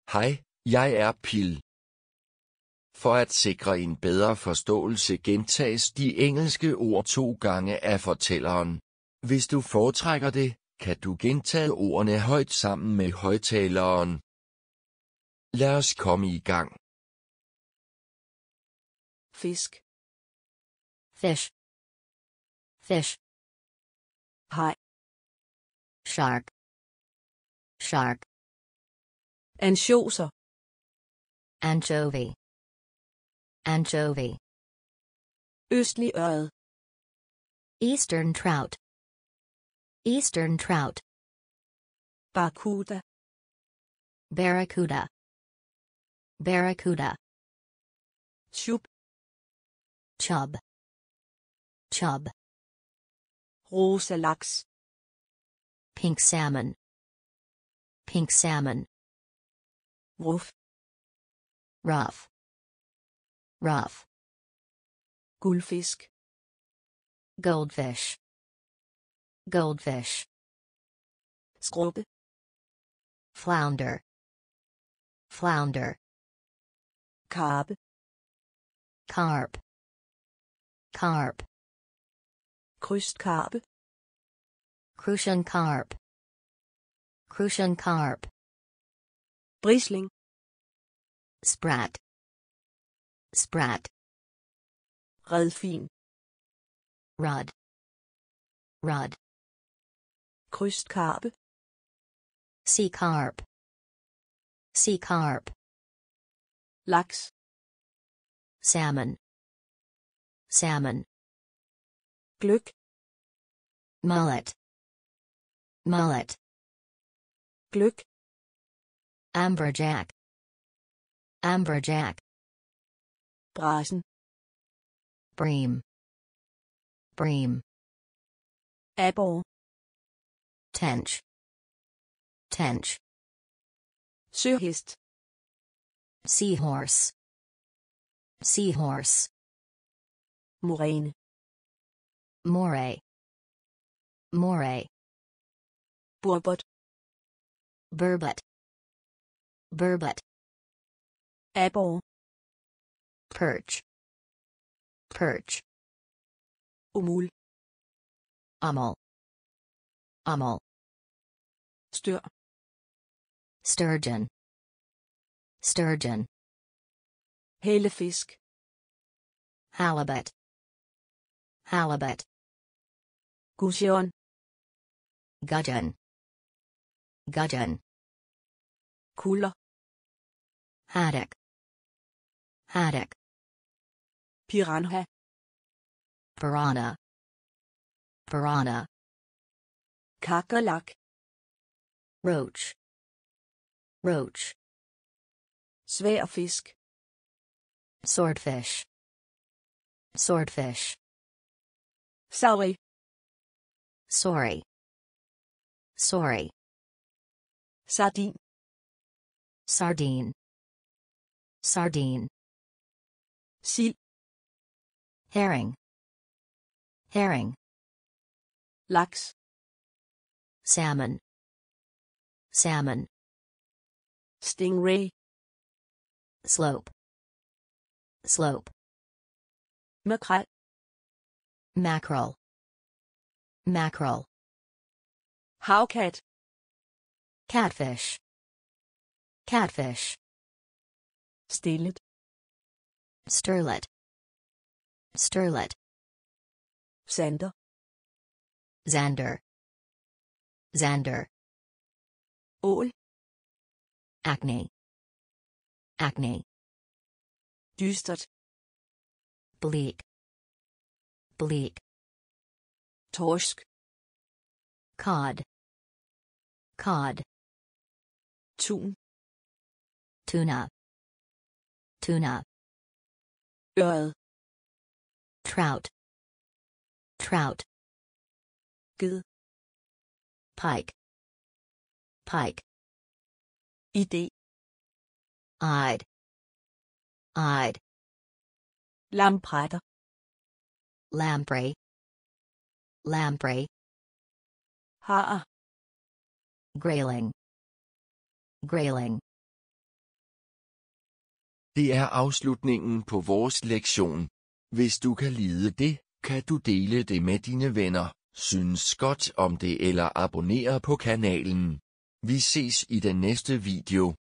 Hej, jeg er Pil. For at sikre en bedre forståelse gentages de engelske ord 2 gange af fortælleren. Hvis du foretrækker det, kan du gentage ordene højt sammen med højttaleren. Lad os komme i gang. Fisk. Fish. Fish. Haj. Shark. Shark. Ansjoser. Anchovy. Anchovy. Østlig ørred. Eastern trout. Eastern trout. Barracuda. Barracuda. Barracuda. Chub. Chub. Chub. Rosa laks. Pink salmon. Pink salmon. Ruff. Ruff. Ruff. Guldfisk. Goldfish. Goldfish. Skrubbe. Flounder. Flounder. Karpe. Carp. Carp. Krystkarpe. Crucian carp. Crucian carp. Brisling. Sprat. Sprat. Redfin. Rudd. Rudd. Krystkarpe. Sea carp. Sea carp. Laks. Salmon. Salmon. Gløk. Mullet. Mullet. Gløk. Amberjack. Amberjack. Brasen. Bream. Bream. Aborre. Tench. Tench. Søhest. Seahorse. Seahorse. Moræne. Moray. Moray. Burbot. Burbot. Burbot. Aborre. Perch. Perch. Umul. Ummel. Ummel. Stør. Sturgeon. Sturgeon. Hellefisk. Halibut. Halibut. Gudgeon. Gudgeon. Gudgeon. Kuller. Haddock. Haddock. Piranha. Piranha. Piranha. Kakerlak. Roach. Roach. Sværfisk. Swordfish. Swordfish. Sorry. Sorry. Sorry. Sardin. Sardine. Sardine. Sild. Herring. Herring. Laks. Salmon. Salmon. Stingray. Slope. Slope. Makrel. Mackerel. Mackerel. Havkat. Catfish. Catfish. Stillet. Sterlet. Sterlet. Sander. Xander. Xander. Ål. Acne. Acne. Dystert. Bleak. Bleak. Torsk. Cod. Cod. Tun. Tuna. Tuna. Ørred. Trout. Trout. Ged. Pike. Pike. Idé. Eyed. Eyed. Lampretter. Lamprey. Lamprey. Har. Grayling. Grayling. Det er afslutningen på vores lektion. Hvis du kan lide det, kan du dele det med dine venner, synes godt om det eller abonnere på kanalen. Vi ses i den næste video.